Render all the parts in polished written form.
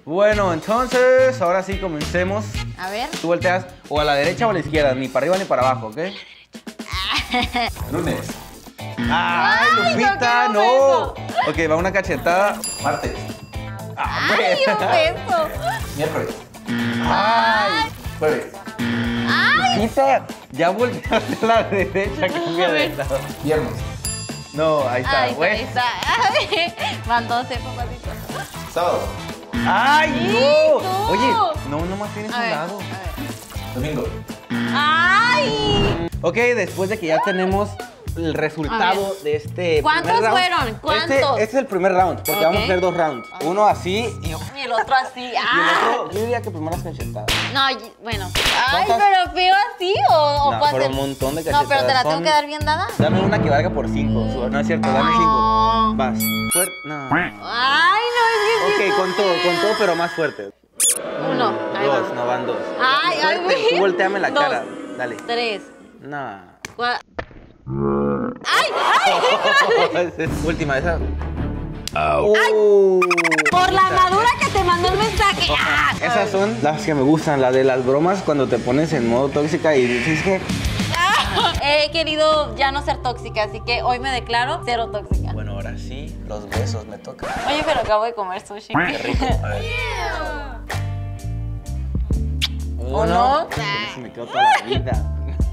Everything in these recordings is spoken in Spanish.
Bueno, entonces, ahora sí comencemos. A ver. Tú volteas o a la derecha o a la izquierda, ni para arriba ni para abajo, ¿ok? Lunes. ¡Ay, Lupita, no no! quiero Ok, va una cachetada. Martes. ¡Ay, un beso! Miércoles. ¡Ay! Jueves. ¡Ay! Lupita, ya volteaste a la derecha, cambia de lado. Viernes. No, ahí está, Ahí güey. está. Van 12, papacito. Sábado. ¡Ay, no! tú! Oye, no, nomás tienes A un ver, lado. a ver. Domingo. ¡Ay! Ok, después de que ya tenemos el resultado de este ¿Cuántos primer round. fueron? ¿Cuántos? Este es el primer round, porque Ok. vamos a hacer 2 rounds. Uno así y Y el otro así. el ¡Ah! otro, yo diría que primero las cachetadas. No, bueno. Ay, ¿Cuántas? pero feo así o No, puedo fueron hacer- un montón de No, pero te la cachetadas. tengo Son- que dar bien dada. Dame una que valga por 5. No es cierto, dame 5. No. Vas. Fuerte. No. Ay, no, es que Ok, con todo, pero más fuerte. Uno. Ahí va. 2, no van 2. Ay, ay, Fuerte, güey. tú volteame la 2, cara. Dale. 3, No. 4. ¡Ay! ¡Ay! Última, esa. Por la madura que te mandó el mensaje. ¡Ah! Esas son las que me gustan, las de las bromas cuando te pones en modo tóxica y dices que... He querido ya no ser tóxica, así que hoy me declaro cero tóxica. Bueno, ahora sí, los besos me tocan. Oye, pero acabo de comer sushi. Qué rico. A ver. ¿O no? Con eso me quedo toda la vida.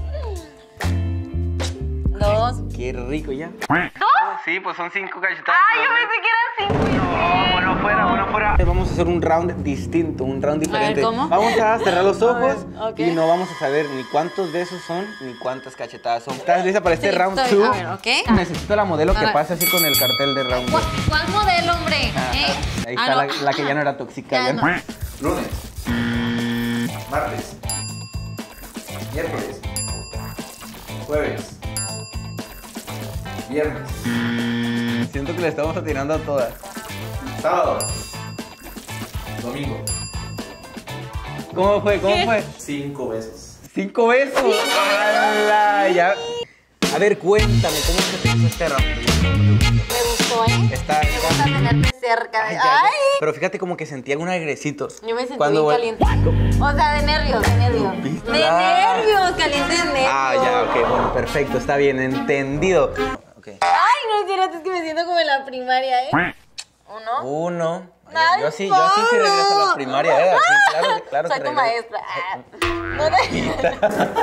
2. Qué rico ya. Sí, pues son 5 cachetadas. Ay, yo pensé que eran 5. No, bueno, fuera. Vamos a hacer un round distinto, un round diferente. ¿cómo? Vamos a cerrar los ojos ok. y no vamos a saber ni cuántos besos son ni cuántas cachetadas son. ¿Estás lista para este Sí, round estoy. 2? A ver, ok. Necesito la modelo que ver. pase así con el cartel de round 2. ¿Cuál modelo, hombre? Ahí Ah, está no. la que ya no era tóxica. Ya ya no. Lunes. Martes. Miércoles. Jueves. Viernes. Siento que le estamos atinando a todas. Sábado. Domingo. ¿Cómo fue? 5 besos. 5 besos. ¡Hala! Ya. A ver, cuéntame, ¿cómo es que te hizo este round? Me gustó, ¿eh? Está. Me gusta tenerte cerca. Ay, Ay, ya, ya. Pero fíjate como que sentía un agresitos. Yo me sentí Cuando bien caliente. O sea, de nervios. De ¿Viste? nervios, caliente de nervios. Ah, ya, ok, bueno, perfecto, está bien, entendido. Ok. Ay, no es cierto, es que me siento como en la primaria, ¿eh? 1. 1. Ay, Yo sí regreso a la primaria, ¿eh? Así, claro Soy que tu regreso. maestra. Ah. No te...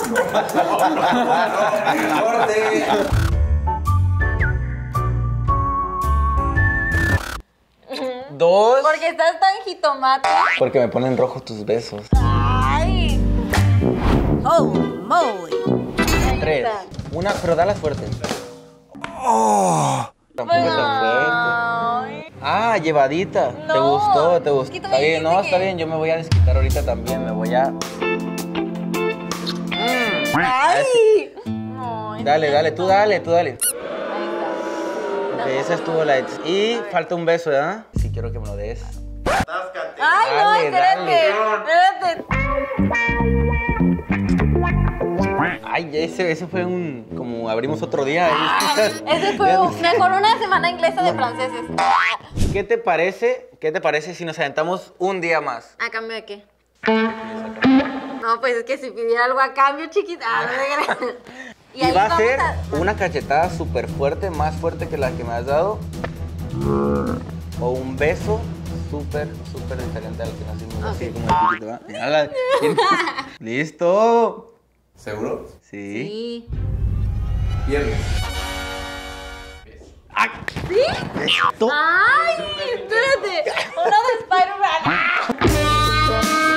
¡Corte! Dos. Porque estás tan jitomate. Porque me ponen rojos tus besos. Ay. Oh, moly. 3. Una, pero dala fuerte. Oh. Tampoco tan fuerte. Ay. Ah, llevadita. ¿Te No. gustó? ¿Te gustó? Es que tú Está me bien, no, dijiste está que- bien. Yo me voy a desquitar ahorita también. Me voy a. Ay. Ay. Dale, tú dale. Ahí está. Ok, esa estuvo la. Y falta un beso, ¿verdad? Sí, quiero que me lo des. Atáscate. Ay, no, Dale, espérate. dale. Espérate. Ay, ese fue un. Como abrimos otro día. Ese fue mejor una semana inglesa de franceses. ¿Qué te parece si nos aventamos un día más? ¿A cambio de qué? No, pues es que si pidiera algo a cambio, chiquita. Ah, no te creas. Y va a ser una cachetada súper fuerte, más fuerte que la que me has dado. O un beso súper diferente al que nos dimos así como el chiquito, ¿va? Mírala. ¡Listo! ¿Seguro? Sí. Sí. Viernes. ¿Sí? ¡Ay! Espérate. Uno de Spider-Man.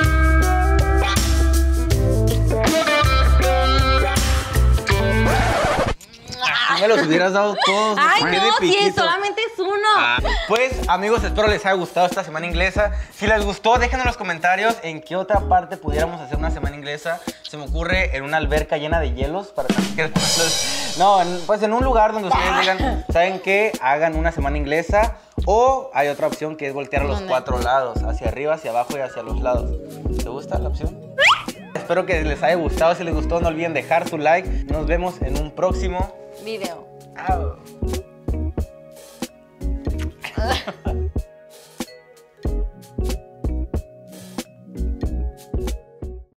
Si me los hubieras dado todos. Ay, qué de no, sí, piquito. solamente es uno. Pues amigos, espero les haya gustado esta semana inglesa. Si les gustó, déjenme en los comentarios en qué otra parte pudiéramos hacer una semana inglesa. Se me ocurre en una alberca llena de hielos para que no, pues en un lugar donde ustedes digan, ¿saben qué? Hagan una semana inglesa. O hay otra opción que es voltear a los ¿Dónde? 4 lados, hacia arriba, hacia abajo y hacia los lados. ¿Te gusta la opción? Espero que les haya gustado. Si les gustó, no olviden dejar su like. Nos vemos en un próximo Video. Au.